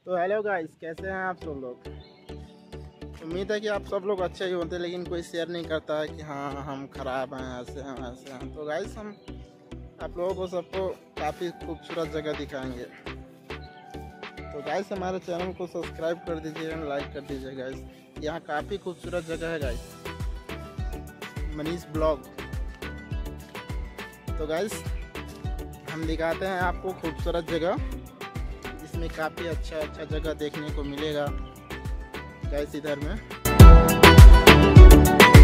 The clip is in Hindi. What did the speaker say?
तो हेलो गाइस, कैसे हैं आप सब लोग। उम्मीद है कि आप सब लोग अच्छे ही होते हैं, लेकिन कोई शेयर नहीं करता है कि हाँ हम ख़राब हैं, ऐसे हैं वैसे हैं। तो गाइस हम आप लोगों को सबको काफ़ी खूबसूरत जगह दिखाएंगे। तो गाइस हमारे चैनल को सब्सक्राइब कर दीजिए एंड लाइक कर दीजिए गाइस। यहाँ काफ़ी खूबसूरत जगह है गाइस, मनीष ब्लॉग। तो गाइस हम दिखाते हैं आपको खूबसूरत जगह, जिसमें काफ़ी अच्छा जगह देखने को मिलेगा गाइस इधर में।